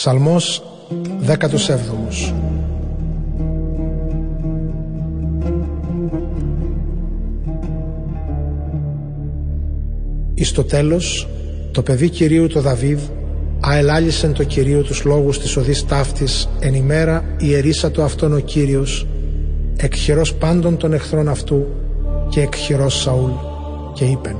Ψαλμός 17. Εις το τέλος, το παιδί Κυρίου το Δαβίδ αελάλησεν το Κυρίου τους λόγους της οδής ταύτης, εν ημέρα ιερήσατο αυτόν ο Κύριος, εκ χειρός πάντων των εχθρών αυτού και εκ χειρός Σαούλ, και είπεν: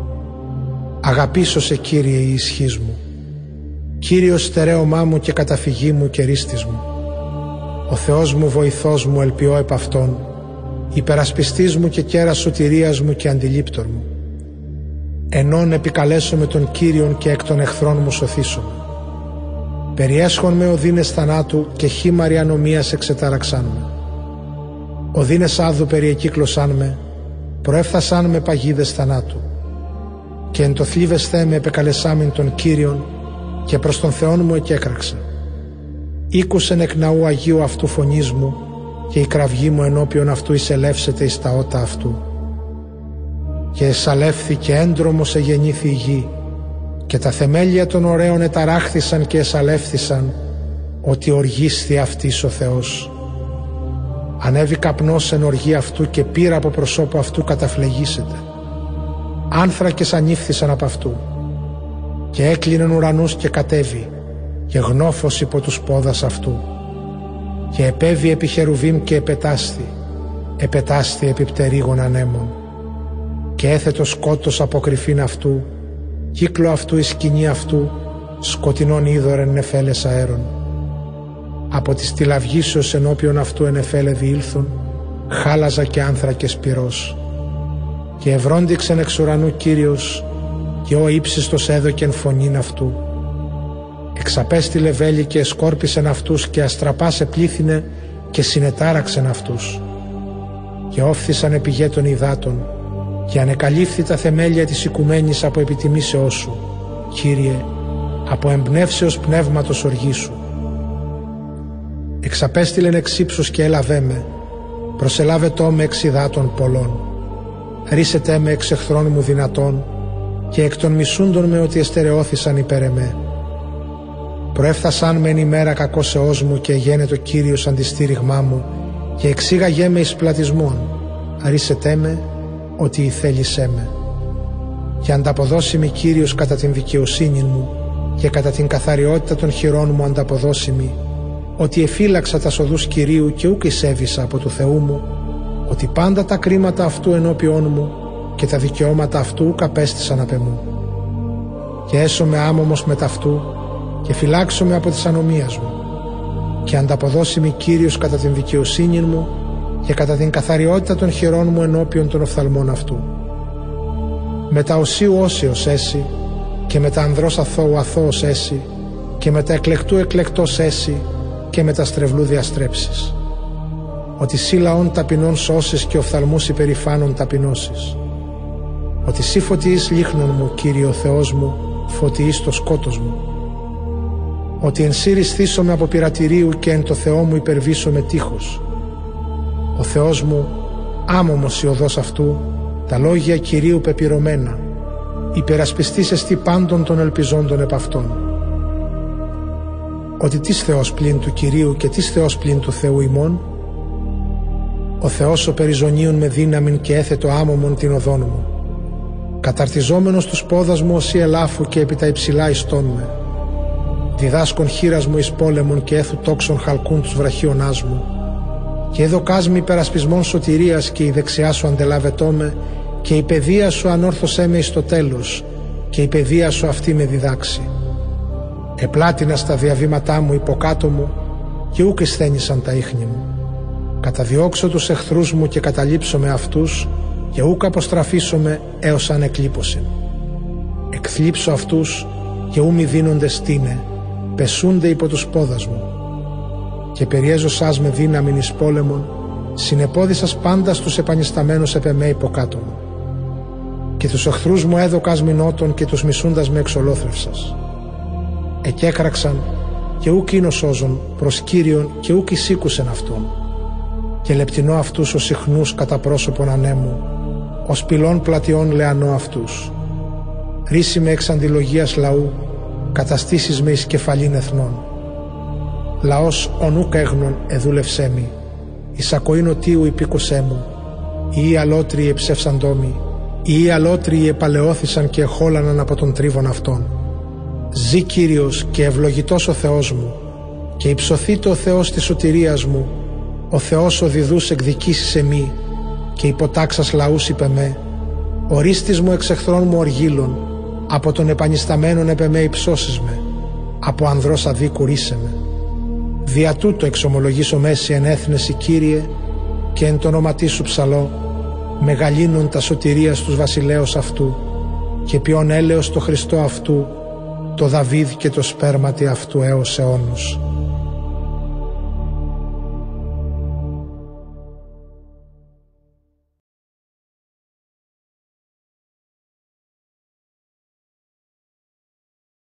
αγαπήσω σε, Κύριε, η ισχύς μου, Κύριος στερέωμά μου και καταφυγή μου και ρίστης μου. Ο Θεός μου βοηθός μου, ελπιώ επ' Αυτόν, υπερασπιστής μου και κέρας σωτηρίας μου και αντιλήπτορ μου. Ενών επικαλέσω με τον Κύριον και εκ των εχθρών μου σωθήσομαι. Περιέσχον με οδύνες θανάτου και χήμαροι ανομίας εξετάραξάν με. Οδύνες άδου περιεκύκλωσάν με, προέφθασάν με παγίδες θανάτου. Και εν το θλίβεσθέ με επεκαλεσάμιν τον Κύριον και προς τον Θεόν μου εκέκραξα. Ήκουσεν εκ ναού Αγίου αυτού φωνής μου και η κραυγή μου ενώπιον αυτού εισελεύσεται εις τα ότα αυτού. Και εσαλεύθη και έντρομος εγεννήθη η γη και τα θεμέλια των ωραίων εταράχθησαν και εσαλεύθησαν, ότι οργίσθη αυτής ο Θεός. Ανέβη καπνός εν οργή αυτού και πύρα από προσώπου αυτού καταφλεγήσεται. Άνθρακες ανήφθησαν από αυτού και έκλεινεν ουρανούς και κατέβη και γνώφος υπό τους πόδας αυτού και επέβη επί χερουβίμ και επετάσθη επί πτερίγων ανέμων και έθετο σκότος από κρυφήν αυτού, κύκλο αυτού η σκηνή αυτού, σκοτεινών είδωρεν νεφέλες αέρων. Από της τυλαυγήσεως ενώπιον αυτού ενεφέλε διήλθον, χάλαζα και άνθρακες πυρός. Και ευρόντιξεν εξ ουρανού Κύριος, και ο ύψιστος έδωκεν φωνήν αυτού. Εξαπέστειλε βέλη και εσκόρπισεν αυτούς και αστραπάς επλήθυνε και συνετάραξεν αυτούς. Και όφθησαν επιγέ των υδάτων και ανεκαλύφθη τα θεμέλια της οικουμένης από επιτιμήσεώς σου, Κύριε, από εμπνεύσεως πνεύματος οργής σου. Εξαπέστειλεν εξ ύψους και έλαβέ με, προσελάβετό με εξ υδάτων πολλών. Ρίσετε με εξ εχθρών μου δυνατών και εκ των μισούντων με ότι εστερεώθησαν υπέρ εμέ. Προέφθασαν με εν ημέρα κακώσεώς μου και εγένετο ο Κύριος αντιστήριγμά μου και εξήγαγέ με εις πλατισμόν. Ρίσετε με ότι η θέλησέ με. Και ανταποδώσιμη Κύριος κατά την δικαιοσύνη μου και κατά την καθαριότητα των χειρών μου ανταποδώσιμη, ότι εφύλαξα τα οδούς Κυρίου και ούκ εισέβησα από του Θεού μου, ότι πάντα τα κρίματα αυτού ενώπιόν μου και τα δικαιώματα αυτού ούκ απέστησαν απ' εμού. Και έσωμαι άμωμος με ταυτού και φυλάξομαι από της ανομίας μου και ανταποδώσιμη Κύριος κατά την δικαιοσύνη μου και κατά την καθαριότητα των χειρών μου ενώπιον των οφθαλμών αυτού. Με τα οσίου όσιος έσυ και με τα ανδρός αθώου αθώος έσυ και με τα εκλεκτού εκλεκτός έσυ και με τα στρεβλού διαστρέψεις. Ότι σύ λαών ταπεινών σώσεις και οφθαλμούς υπερηφάνων ταπεινώσεις. Ότι σύ φωτιείς λίχνων μου, Κύριε ο Θεός μου, φωτιείς το σκότος μου. Ότι εν σύ ρυθίσομαι από πειρατηρίου και εν το Θεό μου υπερβήσομαι τείχος. Ο Θεός μου, άμωμος η οδός αυτού, τα λόγια Κυρίου πεπυρωμένα, υπερασπιστής εστί πάντων των ελπιζόντων επ' αυτόν. Ότι τις Θεός πλην του Κυρίου και τις Θεός πλην του Θεού ημών, ο Θεός ο περιζωνίων με δύναμην και έθετο άμωμον την οδόν μου. Καταρτιζόμενος τους πόδας μου ως η ελάφου και επί τα υψηλά ιστών με. Διδάσκον χείρας μου εις πόλεμον και έθου τόξον χαλκούν τους βραχίονάς μου. Και έδωκάς με υπερασπισμών σωτηρίας και η δεξιά σου αντελάβετό με και η παιδεία σου ανόρθωσέ με εις το τέλος και η παιδεία σου αυτή με διδάξει. Επλάτινα στα διαβήματά μου υποκάτω μου και ούκ εσθένησαν τα ίχνη μου. Καταδιώξω τους εχθρούς μου και καταλήψω με αυτούς και ούκ αποστραφήσω με έως αν εκλείπωσιν. Εκθλίψω αυτούς και ου μη δίνονται στήνε, πεσούνται υπό τους πόδας μου. Και περιέζωσάς με δύναμην εις πόλεμον, συνεπόδισας πάντα στους επανισταμένους επ' εμέ υποκάτω μου. Και τους εχθρούς μου έδωκας μηνότων και τους μισούντας με εξολόθρευσας. Εκέκραξαν και ούκ είναι σώζον προς Κύριον και ούκ εισήκουσεν αυτόν. Και λεπτινώ αυτούς ως συχνούς κατά πρόσωπον ανέμου, ως πυλών πλατιών λεανώ αυτούς. Ρίση με εξ αντιλογίας λαού, καταστήσεις με εις κεφαλήν εθνών. λαός ονούκ έγνων εδούλευσέ μη, εισακοή νοτίου υπήκουσέ μου, οι αλότριοι εψεύσαντόμοι, οι αλότριοι επαλαιώθησαν και εχόλαναν από τον τρίβον αυτών. Ζή Κύριος και ευλογητός ο Θεός μου, και υψωθήτω ο Θεός της σωτηρίας μου, ο Θεός ο διδούς εκδικήσεις εμεί, και υποτάξας λαούς είπε με, ορίστης μου εξ εχθρών μου οργύλων, από τον επανισταμένον επ' εμέ υψώσεις με, από ανδρός αδίκου ρίσε με. Δια τούτο εξομολογήσω μέση εν έθνεση, Κύριε, και εν το όνοματί σου ψαλώ, μεγαλύνουν τα σωτηρίας τους βασιλέως αυτού, και ποιον έλεος το Χριστό αυτού, το Δαβίδ και το σπέρματι αυτού έως αιώνους.